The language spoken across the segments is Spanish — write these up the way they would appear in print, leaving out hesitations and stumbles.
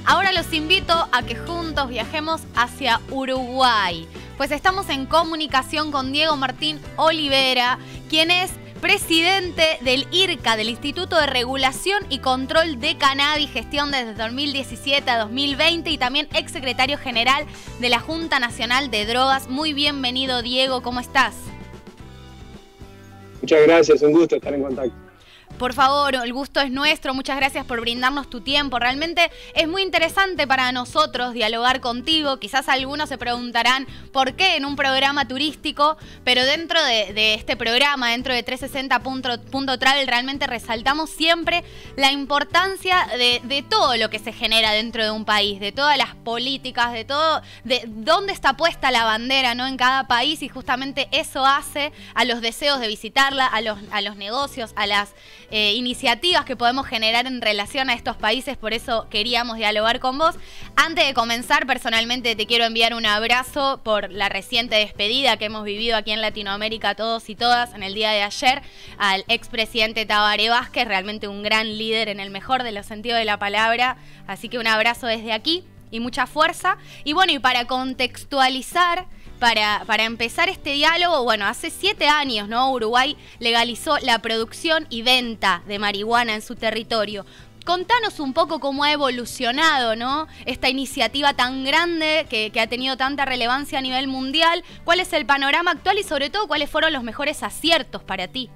Ahora los invito a que juntos viajemos hacia Uruguay, pues estamos en comunicación con Diego Martín Olivera, quien es presidente del IRCA, del Instituto de Regulación y Control de Cannabis, gestión desde 2017 a 2020 y también exsecretario general de la Junta Nacional de Drogas. Muy bienvenido, Diego, ¿cómo estás? Muchas gracias, un gusto estar en contacto. Por favor, el gusto es nuestro, muchas gracias por brindarnos tu tiempo. Realmente es muy interesante para nosotros dialogar contigo. Quizás algunos se preguntarán por qué en un programa turístico, pero dentro de este programa, dentro de 360.travel, realmente resaltamos siempre la importancia de todo lo que se genera dentro de un país, de todas las políticas, de todo, de dónde está puesta la bandera, ¿no? En cada país, y justamente eso hace a los deseos de visitarla, a los negocios, a las iniciativas que podemos generar en relación a estos países. Por eso queríamos dialogar con vos. Antes de comenzar, personalmente te quiero enviar un abrazo por la reciente despedida que hemos vivido aquí en Latinoamérica todos y todas en el día de ayer al expresidente Tabaré Vázquez, realmente un gran líder en el mejor de los sentidos de la palabra. Así que un abrazo desde aquí y mucha fuerza. Y bueno, y para contextualizar, para empezar este diálogo, bueno, hace 7 años, ¿no? Uruguay legalizó la producción y venta de marihuana en su territorio. Contanos un poco cómo ha evolucionado, ¿no? Esta iniciativa tan grande que ha tenido tanta relevancia a nivel mundial. ¿Cuál es el panorama actual y sobre todo cuáles fueron los mejores aciertos para ti?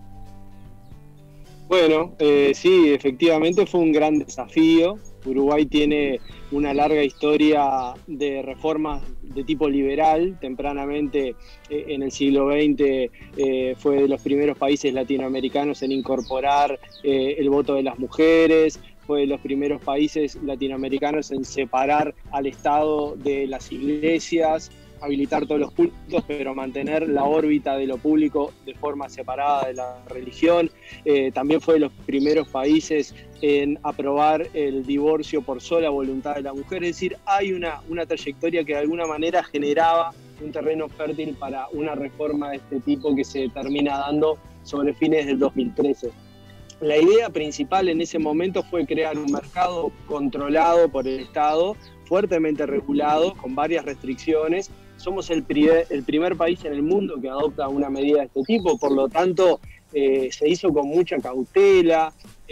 Bueno, sí, efectivamente fue un gran desafío. Uruguay tiene una larga historia de reformas de tipo liberal. Tempranamente, en el siglo XX, fue de los primeros países latinoamericanos en incorporar el voto de las mujeres. Fue de los primeros países latinoamericanos en separar al Estado de las iglesias, habilitar todos los cultos, pero mantener la órbita de lo público de forma separada de la religión. También fue de los primeros países en aprobar el divorcio por sola voluntad de la mujer. Es decir, hay una trayectoria que de alguna manera generaba un terreno fértil para una reforma de este tipo que se termina dando sobre fines del 2013. La idea principal en ese momento fue crear un mercado controlado por el Estado, fuertemente regulado, con varias restricciones. Somos el primer país en el mundo que adopta una medida de este tipo, por lo tanto se hizo con mucha cautela,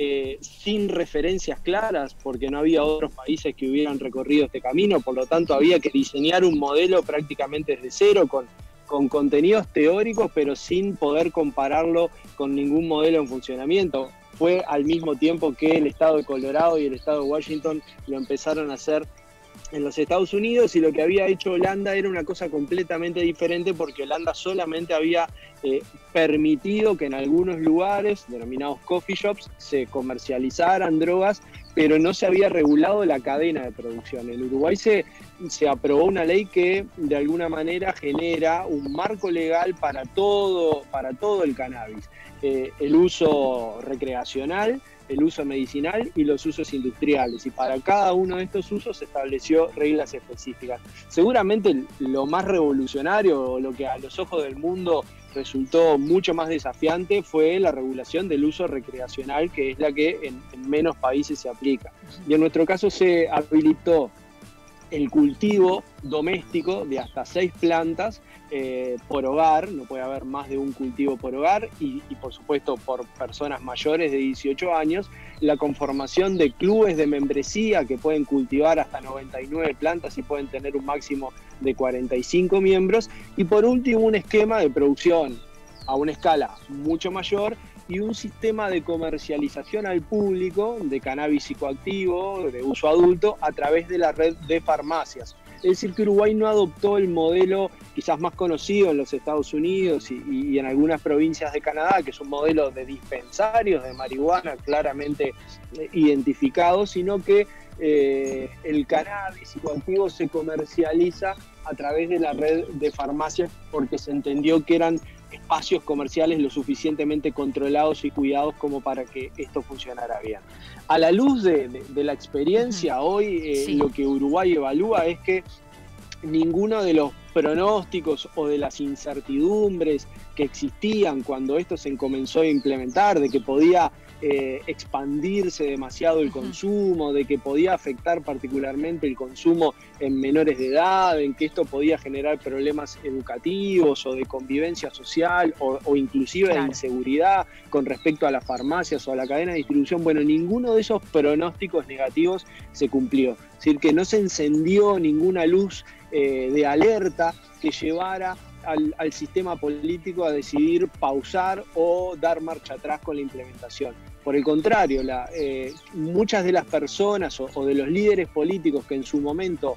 sin referencias claras, porque no había otros países que hubieran recorrido este camino, por lo tanto había que diseñar un modelo prácticamente desde cero, con contenidos teóricos, pero sin poder compararlo con ningún modelo en funcionamiento. Fue al mismo tiempo que el estado de Colorado y el estado de Washington lo empezaron a hacer en los Estados Unidos, y lo que había hecho Holanda era una cosa completamente diferente, porque Holanda solamente había permitido que en algunos lugares, denominados coffee shops, se comercializaran drogas, pero no se había regulado la cadena de producción. En Uruguay se aprobó una ley que de alguna manera genera un marco legal para todo el cannabis. El uso recreacional, el uso medicinal y los usos industriales. Y para cada uno de estos usos se estableció reglas específicas. Seguramente lo más revolucionario, o lo que a los ojos del mundo resultó mucho más desafiante, fue la regulación del uso recreacional, que es la que en menos países se aplica. Y en nuestro caso se habilitó el cultivo doméstico de hasta 6 plantas por hogar. No puede haber más de un cultivo por hogar, y por supuesto por personas mayores de 18 años, la conformación de clubes de membresía que pueden cultivar hasta 99 plantas y pueden tener un máximo de 45 miembros, y por último un esquema de producción a una escala mucho mayor y un sistema de comercialización al público de cannabis psicoactivo de uso adulto a través de la red de farmacias. Es decir, que Uruguay no adoptó el modelo quizás más conocido en los Estados Unidos y en algunas provincias de Canadá, que es un modelo de dispensarios de marihuana claramente identificados, sino que el cannabis psicoactivo se comercializa a través de la red de farmacias, porque se entendió que eran espacios comerciales lo suficientemente controlados y cuidados como para que esto funcionara bien. A la luz de la experiencia, hoy sí, lo que Uruguay evalúa es que ninguno de los pronósticos o de las incertidumbres que existían cuando esto se comenzó a implementar, de que podía expandirse demasiado el consumo, de que podía afectar particularmente el consumo en menores de edad, en que esto podía generar problemas educativos o de convivencia social o inclusive de inseguridad con respecto a las farmacias o a la cadena de distribución. Bueno, ninguno de esos pronósticos negativos se cumplió. Es decir, que no se encendió ninguna luz de alerta que llevara al sistema político a decidir pausar o dar marcha atrás con la implementación. Por el contrario, muchas de las personas o de los líderes políticos que en su momento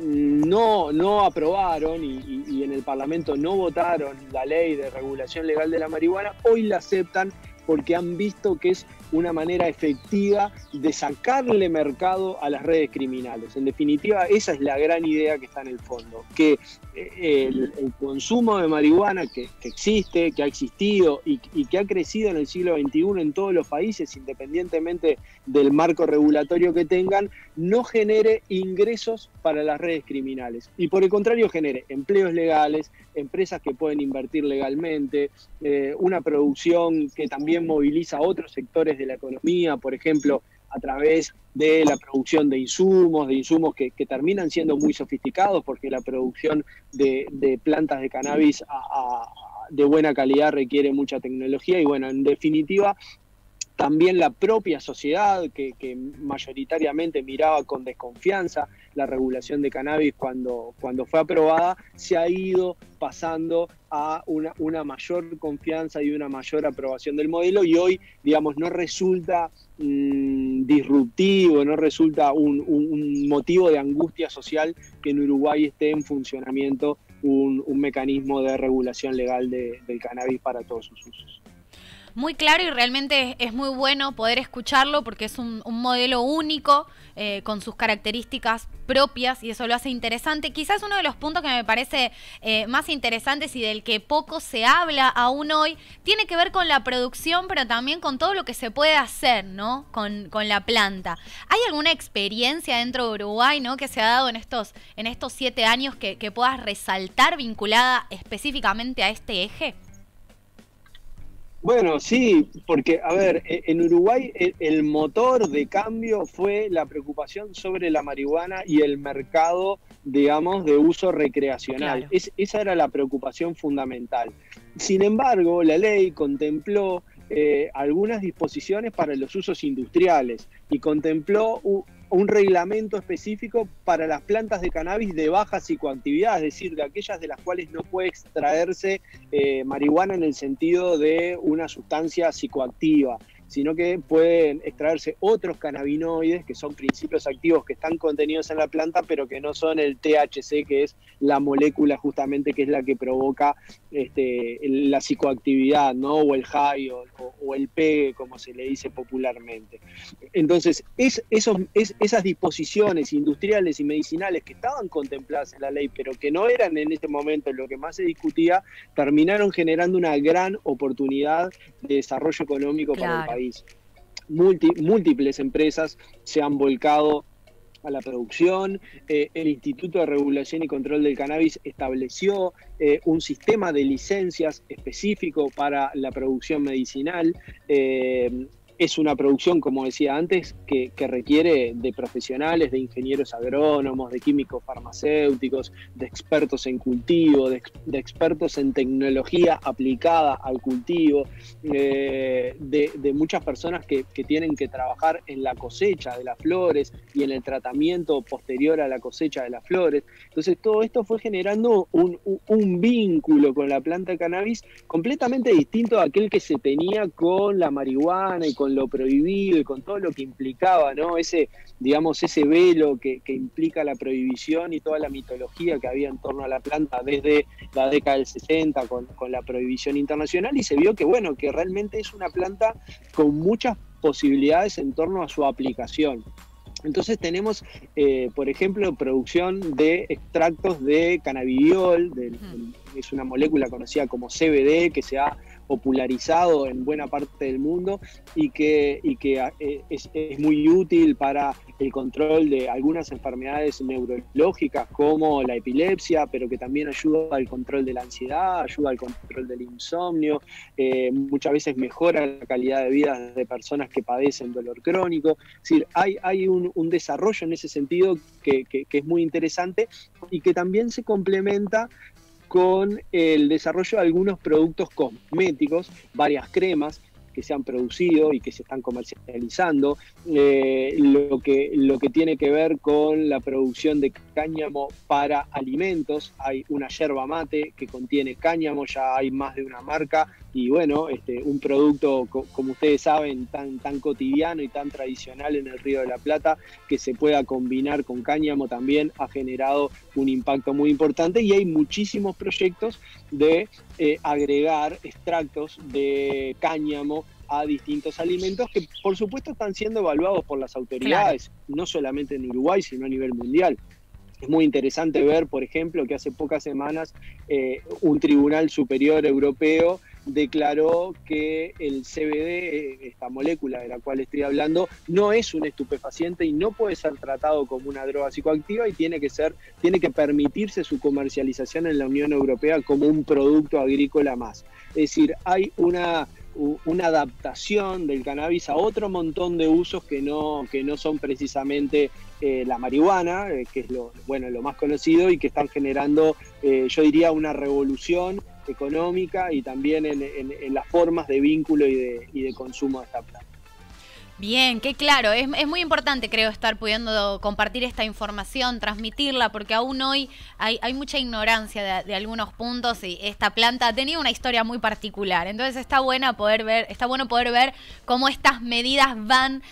no aprobaron y en el Parlamento no votaron la ley de regulación legal de la marihuana, hoy la aceptan porque han visto que es una manera efectiva de sacarle mercado a las redes criminales. En definitiva, esa es la gran idea que está en el fondo, que el consumo de marihuana que existe, que ha existido y que ha crecido en el siglo XXI en todos los países, independientemente del marco regulatorio que tengan, no genere ingresos para las redes criminales y por el contrario genere empleos legales, empresas que pueden invertir legalmente, una producción que también moviliza a otros sectores de la economía, por ejemplo, a través de la producción de insumos que terminan siendo muy sofisticados porque la producción de plantas de cannabis de buena calidad requiere mucha tecnología y bueno, en definitiva, también la propia sociedad que mayoritariamente miraba con desconfianza la regulación de cannabis cuando fue aprobada, se ha ido pasando a una mayor confianza y una mayor aprobación del modelo y hoy, digamos, no resulta disruptivo, no resulta un motivo de angustia social que en Uruguay esté en funcionamiento un mecanismo de regulación legal del cannabis para todos sus usos. Muy claro y realmente es muy bueno poder escucharlo porque es un modelo único con sus características propias y eso lo hace interesante. Quizás uno de los puntos que me parece más interesantes y del que poco se habla aún hoy tiene que ver con la producción, pero también con todo lo que se puede hacer, ¿no? Con la planta. ¿Hay alguna experiencia dentro de Uruguay, ¿no? que se ha dado en estos 7 años que puedas resaltar vinculada específicamente a este eje? Bueno, sí, porque, a ver, en Uruguay el motor de cambio fue la preocupación sobre la marihuana y el mercado, digamos, de uso recreacional. Claro. Esa era la preocupación fundamental. Sin embargo, la ley contempló algunas disposiciones para los usos industriales y contempló un reglamento específico para las plantas de cannabis de baja psicoactividad, es decir, de aquellas de las cuales no puede extraerse marihuana en el sentido de una sustancia psicoactiva, sino que pueden extraerse otros cannabinoides, que son principios activos que están contenidos en la planta, pero que no son el THC, que es la molécula justamente que es la que provoca la psicoactividad, ¿no? O el high o el pegue, como se le dice popularmente. Entonces, esas disposiciones industriales y medicinales que estaban contempladas en la ley, pero que no eran en ese momento lo que más se discutía, terminaron generando una gran oportunidad de desarrollo económico para el país. Múltiples empresas se han volcado a la producción. El Instituto de Regulación y Control del Cannabis estableció un sistema de licencias específico para la producción medicinal. Es una producción, como decía antes, que requiere de profesionales, de ingenieros agrónomos, de químicos farmacéuticos, de expertos en cultivo, de expertos en tecnología aplicada al cultivo, de muchas personas que tienen que trabajar en la cosecha de las flores y en el tratamiento posterior a la cosecha de las flores. Entonces todo esto fue generando un vínculo con la planta de cannabis completamente distinto a aquel que se tenía con la marihuana y con lo prohibido y con todo lo que implicaba, ¿no? Ese velo que implica la prohibición y toda la mitología que había en torno a la planta desde la década del 60 con la prohibición internacional, y se vio que, bueno, que realmente es una planta con muchas posibilidades en torno a su aplicación. Entonces tenemos, por ejemplo, producción de extractos de cannabidiol, es una molécula conocida como CBD, que se ha popularizado en buena parte del mundo y que es muy útil para el control de algunas enfermedades neurológicas como la epilepsia, pero que también ayuda al control de la ansiedad, ayuda al control del insomnio, muchas veces mejora la calidad de vida de personas que padecen dolor crónico. Es decir, hay un desarrollo en ese sentido que es muy interesante y que también se complementa con el desarrollo de algunos productos cosméticos, varias cremas que se han producido y que se están comercializando, lo que tiene que ver con la producción de cáñamo para alimentos. Hay una yerba mate que contiene cáñamo, ya hay más de una marca, y bueno, un producto, como ustedes saben, tan cotidiano y tan tradicional en el Río de la Plata, que se pueda combinar con cáñamo también ha generado un impacto muy importante, y hay muchísimos proyectos de agregar extractos de cáñamo a distintos alimentos que por supuesto están siendo evaluados por las autoridades, claro, no solamente en Uruguay, sino a nivel mundial. Es muy interesante ver, por ejemplo, que hace pocas semanas un tribunal superior europeo declaró que el CBD, esta molécula de la cual estoy hablando, no es un estupefaciente y no puede ser tratado como una droga psicoactiva, y tiene que permitirse su comercialización en la Unión Europea como un producto agrícola más. Es decir, hay una adaptación del cannabis a otro montón de usos que no son precisamente la marihuana, que es lo más conocido, y que están generando, yo diría, una revolución económica y también en las formas de vínculo y de consumo de esta planta. Bien, qué claro, es muy importante, creo, estar pudiendo compartir esta información, transmitirla, porque aún hoy hay mucha ignorancia de algunos puntos, y esta planta ha tenido una historia muy particular. Entonces está bueno poder ver cómo estas medidas van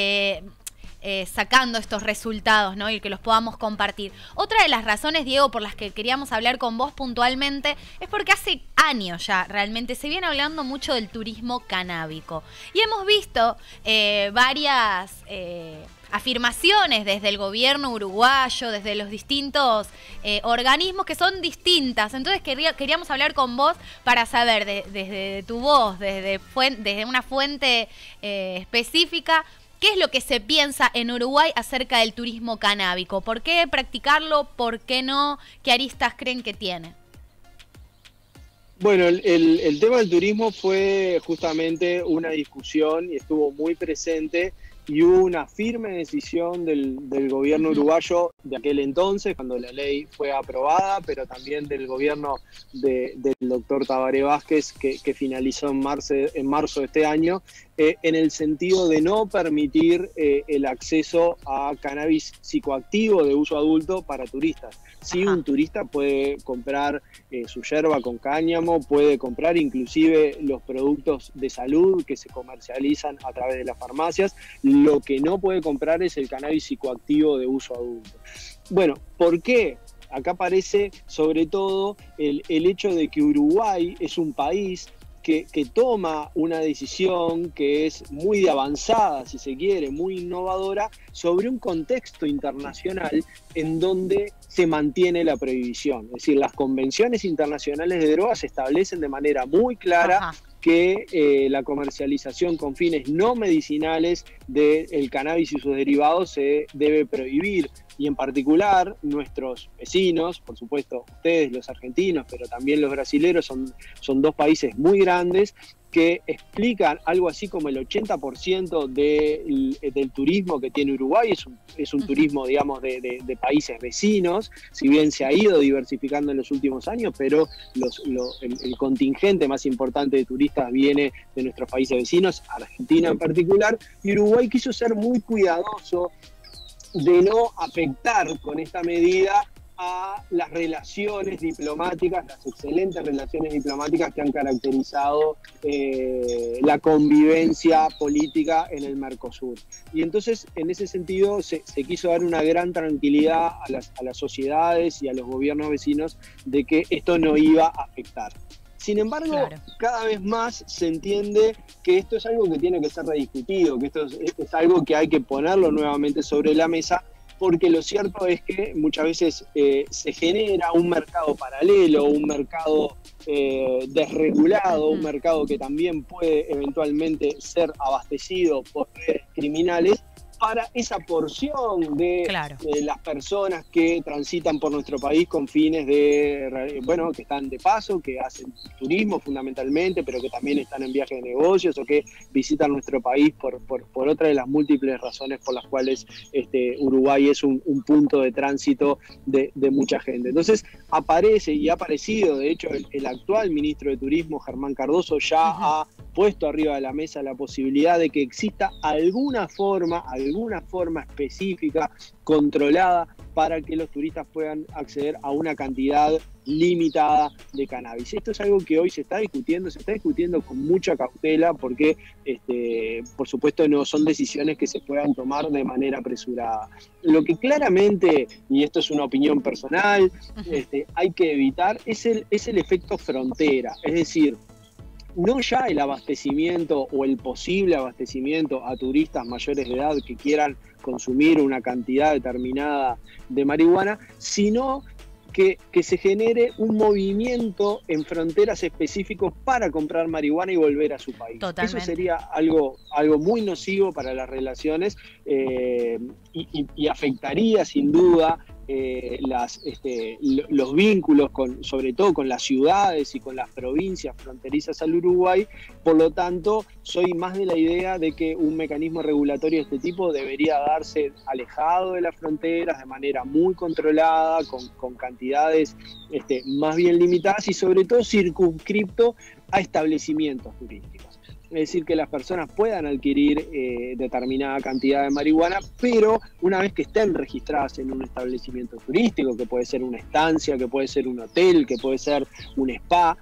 sacando estos resultados, ¿no? Y que los podamos compartir. Otra de las razones, Diego, por las que queríamos hablar con vos puntualmente, es porque hace años ya realmente se viene hablando mucho del turismo canábico. Y hemos visto varias afirmaciones desde el gobierno uruguayo, desde los distintos organismos, que son distintas. Entonces queríamos hablar con vos para saber desde tu voz, desde una fuente específica, ¿qué es lo que se piensa en Uruguay acerca del turismo canábico? ¿Por qué practicarlo? ¿Por qué no? ¿Qué aristas creen que tiene? Bueno, el tema del turismo fue justamente una discusión y estuvo muy presente, y hubo una firme decisión del gobierno uruguayo de aquel entonces, cuando la ley fue aprobada, pero también del gobierno del doctor Tabaré Vázquez, que finalizó en marzo de este año, en el sentido de no permitir el acceso a cannabis psicoactivo de uso adulto para turistas. Sí, un turista puede comprar su yerba con cáñamo, puede comprar inclusive los productos de salud que se comercializan a través de las farmacias. Lo que no puede comprar es el cannabis psicoactivo de uso adulto. Bueno, ¿por qué? Acá aparece sobre todo el hecho de que Uruguay es un país que toma una decisión que es muy avanzada, si se quiere, muy innovadora, sobre un contexto internacional en donde se mantiene la prohibición. Es decir, las convenciones internacionales de drogas establecen de manera muy clara que la comercialización con fines no medicinales del cannabis y sus derivados se debe prohibir. Y en particular nuestros vecinos, por supuesto ustedes los argentinos, pero también los brasileros, son dos países muy grandes que explican algo así como el 80% del turismo que tiene Uruguay. Es un turismo, digamos, de países vecinos, si bien se ha ido diversificando en los últimos años, pero el contingente más importante de turistas viene de nuestros países vecinos, Argentina en particular, y Uruguay quiso ser muy cuidadoso de no afectar con esta medida a las relaciones diplomáticas, las excelentes relaciones diplomáticas que han caracterizado la convivencia política en el Mercosur. Y entonces, en ese sentido, se quiso dar una gran tranquilidad a las sociedades y a los gobiernos vecinos de que esto no iba a afectar. Sin embargo, claro, cada vez más se entiende que esto es algo que tiene que ser rediscutido, que esto es algo que hay que ponerlo nuevamente sobre la mesa, porque lo cierto es que muchas veces se genera un mercado paralelo, un mercado desregulado, un mercado que también puede eventualmente ser abastecido por redes criminales, para esa porción de las personas que transitan por nuestro país con fines de, bueno, que están de paso, que hacen turismo fundamentalmente, pero que también están en viajes de negocios o que visitan nuestro país por otra de las múltiples razones por las cuales Uruguay es un punto de tránsito de mucha gente. Entonces aparece y ha aparecido, de hecho, el actual ministro de Turismo, Germán Cardoso, ya ha puesto arriba de la mesa la posibilidad de que exista alguna forma específica, controlada, para que los turistas puedan acceder a una cantidad limitada de cannabis. Esto es algo que hoy se está discutiendo con mucha cautela, porque por supuesto no son decisiones que se puedan tomar de manera apresurada. Lo que claramente, y esto es una opinión personal, hay que evitar es el efecto frontera, es decir, no ya el abastecimiento o el posible abastecimiento a turistas mayores de edad que quieran consumir una cantidad determinada de marihuana, sino que se genere un movimiento en fronteras específicos para comprar marihuana y volver a su país. Totalmente. Eso sería algo muy nocivo para las relaciones y afectaría sin duda los vínculos, sobre todo con las ciudades y con las provincias fronterizas al Uruguay. Por lo tanto, soy más de la idea de que un mecanismo regulatorio de este tipo debería darse alejado de las fronteras, de manera muy controlada, con cantidades más bien limitadas y sobre todo circunscripto a establecimientos turísticos. Es decir, que las personas puedan adquirir determinada cantidad de marihuana, pero una vez que estén registradas en un establecimiento turístico, que puede ser una estancia, que puede ser un hotel, que puede ser un spa,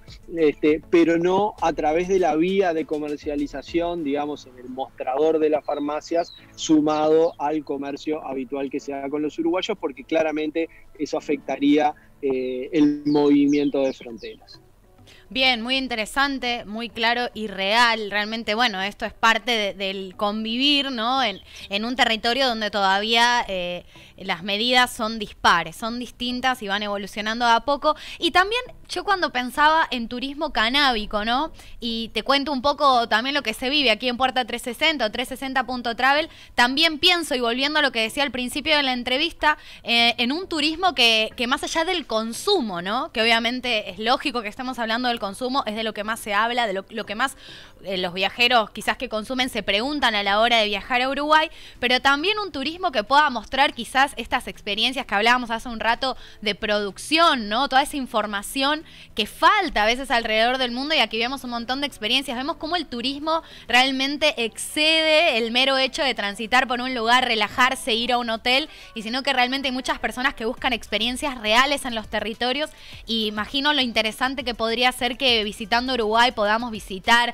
pero no a través de la vía de comercialización, digamos, en el mostrador de las farmacias, sumado al comercio habitual que se haga con los uruguayos, porque claramente eso afectaría el movimiento de fronteras. Bien, muy interesante, muy claro y real. Realmente, bueno, esto es parte del convivir, ¿no? En un territorio donde todavía las medidas son dispares, son distintas y van evolucionando de a poco. Y también yo cuando pensaba en turismo canábico, ¿no? Y te cuento un poco también lo que se vive aquí en Puerta 360 o 360.travel, también pienso, y volviendo a lo que decía al principio de la entrevista, en un turismo que más allá del consumo, ¿no? Que obviamente es lógico que estemos hablando del consumo, es de lo que más se habla, de lo que más los viajeros quizás que consumen se preguntan a la hora de viajar a Uruguay, pero también un turismo que pueda mostrar quizás estas experiencias que hablábamos hace un rato de producción, ¿no? Toda esa información que falta a veces alrededor del mundo, y aquí vemos un montón de experiencias, vemos cómo el turismo realmente excede el mero hecho de transitar por un lugar, relajarse, ir a un hotel, y sino que realmente hay muchas personas que buscan experiencias reales en los territorios, y imagino lo interesante que podría ser que visitando Uruguay podamos visitar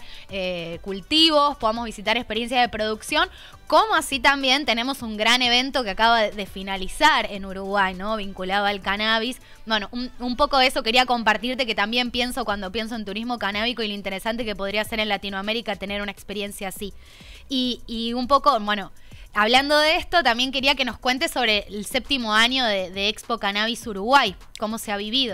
cultivos, podamos visitar experiencias de producción, como así también tenemos un gran evento que acaba de finalizar en Uruguay, ¿no? Vinculado al cannabis. Bueno, un poco de eso quería compartirte, que también pienso cuando pienso en turismo canábico y lo interesante que podría ser en Latinoamérica tener una experiencia así. Y un poco, bueno, hablando de esto, también quería que nos cuentes sobre el 7º año de Expo Cannabis Uruguay, cómo se ha vivido.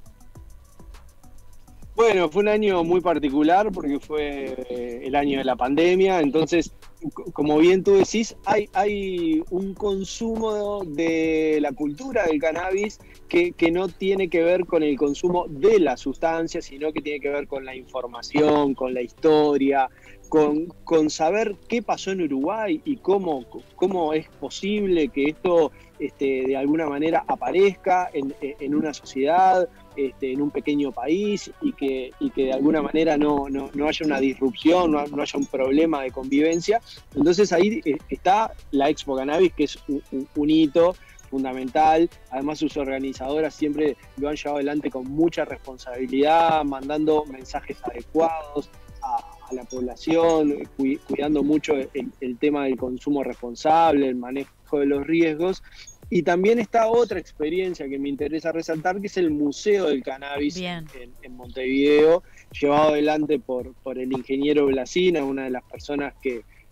Bueno, fue un año muy particular porque fue el año de la pandemia, entonces, como bien tú decís, hay un consumo de la cultura del cannabis que no tiene que ver con el consumo de la sustancia, sino que tiene que ver con la información, con la historia, con saber qué pasó en Uruguay y cómo es posible que esto de alguna manera aparezca en una sociedad, en un pequeño país, y que de alguna manera no haya una disrupción, no haya un problema de convivencia. Entonces ahí está la Expo Cannabis, que es un hito fundamental. Además, sus organizadoras siempre lo han llevado adelante con mucha responsabilidad, mandando mensajes adecuados a la población, cuidando mucho el tema del consumo responsable, el manejo de los riesgos. Y también está otra experiencia que me interesa resaltar, que es el Museo del Cannabis en Montevideo, llevado adelante por el ingeniero Blasina, una de las personas que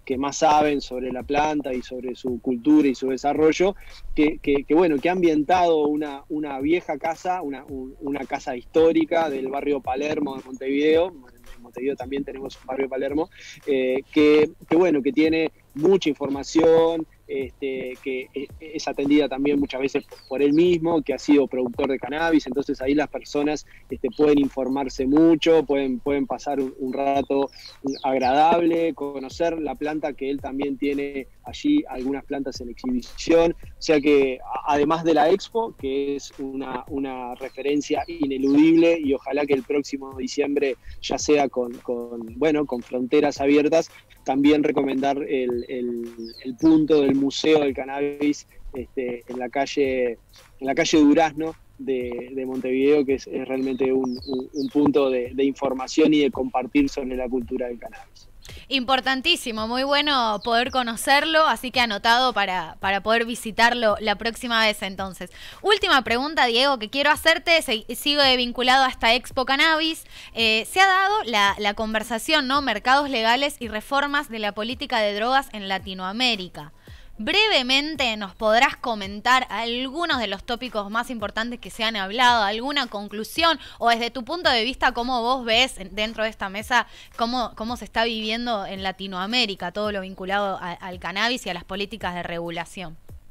que más saben sobre la planta y sobre su cultura y su desarrollo, que ha ambientado una vieja casa, una casa histórica del barrio Palermo de Montevideo. En Montevideo también tenemos un barrio Palermo, que tiene mucha información, que es atendida también muchas veces por él mismo, que ha sido productor de cannabis. Entonces ahí las personas pueden informarse mucho, pueden pasar un rato agradable, conocer la planta, que él también tiene allí algunas plantas en exhibición. O sea que además de la expo, que es una referencia ineludible, y ojalá que el próximo diciembre ya sea con fronteras abiertas, también recomendar el punto del Museo del Cannabis en la calle Durazno de Montevideo, que es realmente un punto de información y de compartir sobre la cultura del cannabis. Importantísimo, muy bueno poder conocerlo, así que anotado para poder visitarlo la próxima vez entonces. Última pregunta, Diego, que quiero hacerte, sigue vinculado a esta Expo Cannabis. Se ha dado la conversación, ¿no? Mercados legales y reformas de la política de drogas en Latinoamérica. Brevemente, ¿nos podrás comentar algunos de los tópicos más importantes que se han hablado? ¿Alguna conclusión? O desde tu punto de vista, ¿cómo vos ves dentro de esta mesa cómo se está viviendo en Latinoamérica todo lo vinculado al cannabis y a las políticas de regulación?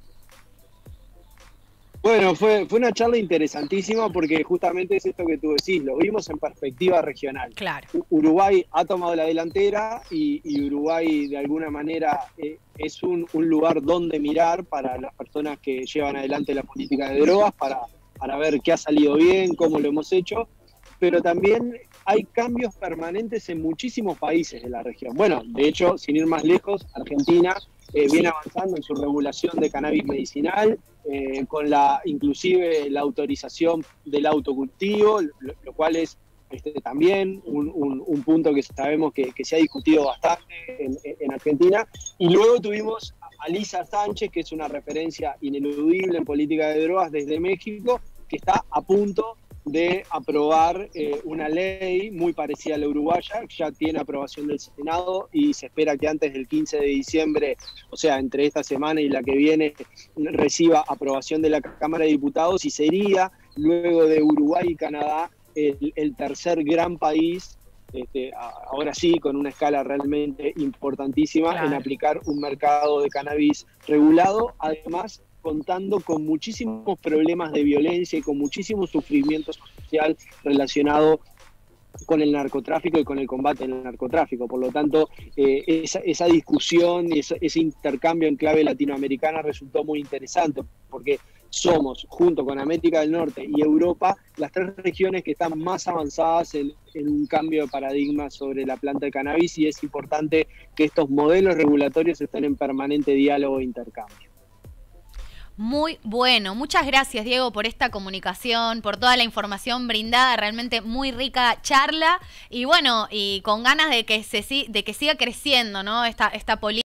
Bueno, fue una charla interesantísima, porque justamente es esto que tú decís, lo vimos en perspectiva regional. Claro. Uruguay ha tomado la delantera y Uruguay de alguna manera es un lugar donde mirar para las personas que llevan adelante la política de drogas, para ver qué ha salido bien, cómo lo hemos hecho, pero también hay cambios permanentes en muchísimos países de la región. Bueno, de hecho, sin ir más lejos, Argentina viene avanzando en su regulación de cannabis medicinal, con inclusive la autorización del autocultivo, lo cual es también un punto que sabemos que se ha discutido bastante en Argentina. Y luego tuvimos a Lisa Sánchez, que es una referencia ineludible en política de drogas desde México, que está a punto de aprobar una ley muy parecida a la uruguaya, que ya tiene aprobación del Senado, y se espera que antes del 15 de diciembre, o sea, entre esta semana y la que viene, reciba aprobación de la Cámara de Diputados, y sería, luego de Uruguay y Canadá, el tercer gran país, ahora sí, con una escala realmente importantísima, claro, en aplicar un mercado de cannabis regulado, además contando con muchísimos problemas de violencia y con muchísimo sufrimiento social relacionado con el narcotráfico y con el combate al narcotráfico. Por lo tanto, esa discusión y ese intercambio en clave latinoamericana resultó muy interesante, porque somos, junto con América del Norte y Europa, las tres regiones que están más avanzadas en un cambio de paradigma sobre la planta de cannabis, y es importante que estos modelos regulatorios estén en permanente diálogo e intercambio. Muy bueno, muchas gracias, Diego, por esta comunicación, por toda la información brindada, realmente muy rica charla, y bueno, y con ganas de que siga creciendo, ¿no? Esta política.